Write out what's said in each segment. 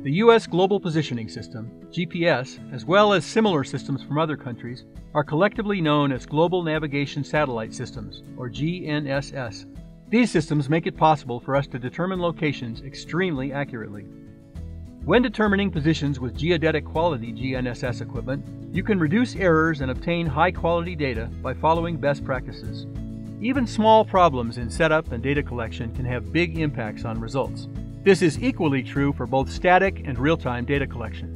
The U.S. Global Positioning System, GPS, as well as similar systems from other countries, are collectively known as Global Navigation Satellite Systems, or GNSS. These systems make it possible for us to determine locations extremely accurately. When determining positions with geodetic quality GNSS equipment, you can reduce errors and obtain high-quality data by following best practices. Even small problems in setup and data collection can have big impacts on results. This is equally true for both static and real-time data collection.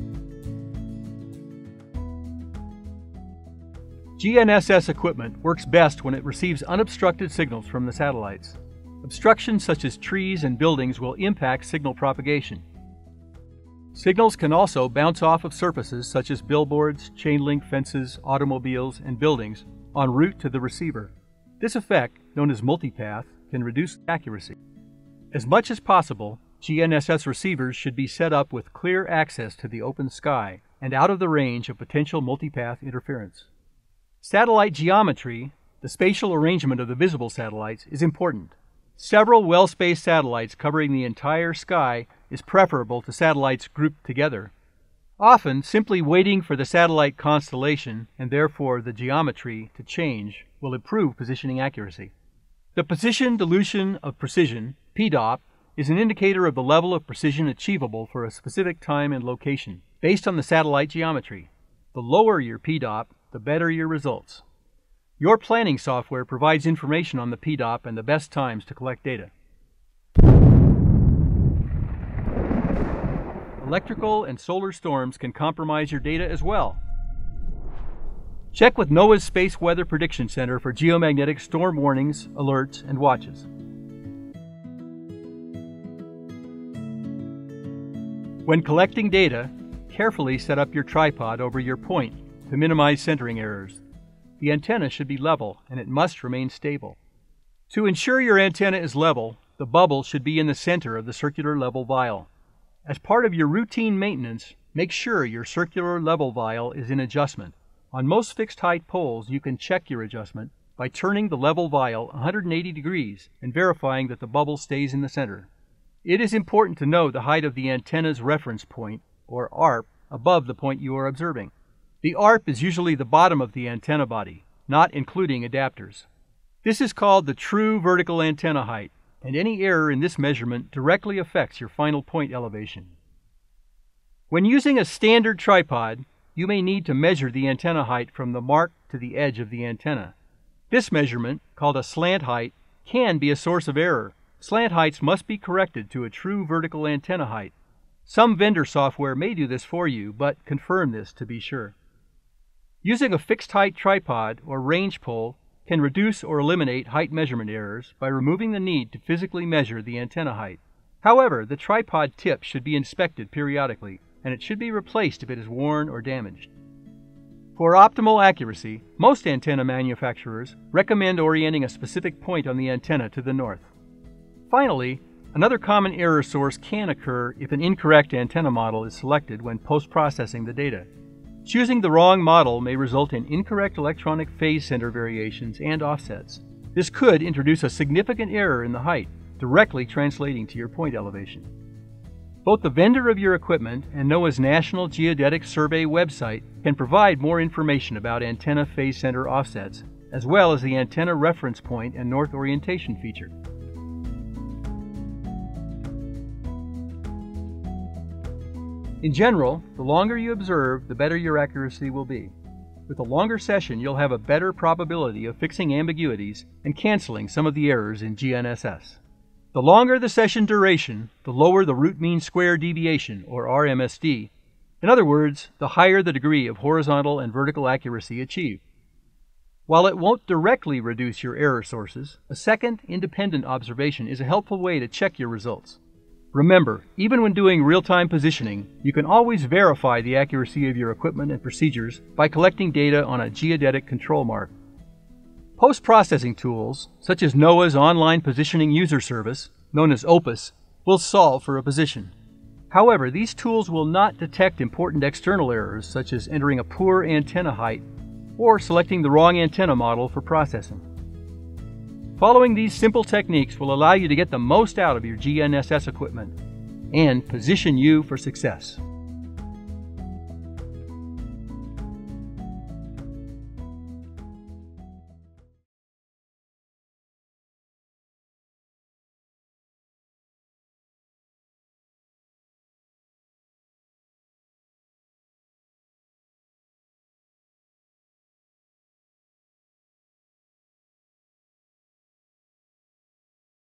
GNSS equipment works best when it receives unobstructed signals from the satellites. Obstructions such as trees and buildings will impact signal propagation. Signals can also bounce off of surfaces such as billboards, chain-link fences, automobiles, and buildings en route to the receiver. This effect, known as multipath, can reduce accuracy. As much as possible, GNSS receivers should be set up with clear access to the open sky and out of the range of potential multipath interference. Satellite geometry, the spatial arrangement of the visible satellites, is important. Several well-spaced satellites covering the entire sky is preferable to satellites grouped together. Often, simply waiting for the satellite constellation, and therefore the geometry, to change will improve positioning accuracy. The position dilution of precision, PDOP, is an indicator of the level of precision achievable for a specific time and location, based on the satellite geometry. The lower your PDOP, the better your results. Your planning software provides information on the PDOP and the best times to collect data. Electrical and solar storms can compromise your data as well. Check with NOAA's Space Weather Prediction Center for geomagnetic storm warnings, alerts, and watches. When collecting data, carefully set up your tripod over your point to minimize centering errors. The antenna should be level and it must remain stable. To ensure your antenna is level, the bubble should be in the center of the circular level vial. As part of your routine maintenance, make sure your circular level vial is in adjustment. On most fixed-height poles, you can check your adjustment by turning the level vial 180 degrees and verifying that the bubble stays in the center. It is important to know the height of the antenna's reference point, or ARP, above the point you are observing. The ARP is usually the bottom of the antenna body, not including adapters. This is called the true vertical antenna height, and any error in this measurement directly affects your final point elevation. When using a standard tripod, you may need to measure the antenna height from the mark to the edge of the antenna. This measurement, called a slant height, can be a source of error. Slant heights must be corrected to a true vertical antenna height. Some vendor software may do this for you, but confirm this to be sure. Using a fixed-height tripod or range pole can reduce or eliminate height measurement errors by removing the need to physically measure the antenna height. However, the tripod tip should be inspected periodically, and it should be replaced if it is worn or damaged. For optimal accuracy, most antenna manufacturers recommend orienting a specific point on the antenna to the north. Finally, another common error source can occur if an incorrect antenna model is selected when post-processing the data. Choosing the wrong model may result in incorrect electronic phase center variations and offsets. This could introduce a significant error in the height, directly translating to your point elevation. Both the vendor of your equipment and NOAA's National Geodetic Survey website can provide more information about antenna phase center offsets, as well as the antenna reference point and north orientation feature. In general, the longer you observe, the better your accuracy will be. With a longer session, you'll have a better probability of fixing ambiguities and canceling some of the errors in GNSS. The longer the session duration, the lower the root mean square deviation, or RMSD. In other words, the higher the degree of horizontal and vertical accuracy achieved. While it won't directly reduce your error sources, a second independent observation is a helpful way to check your results. Remember, even when doing real-time positioning, you can always verify the accuracy of your equipment and procedures by collecting data on a geodetic control mark. Post-processing tools, such as NOAA's Online Positioning User Service, known as OPUS, will solve for a position. However, these tools will not detect important external errors, such as entering a poor antenna height or selecting the wrong antenna model for processing. Following these simple techniques will allow you to get the most out of your GNSS equipment. and position you for success.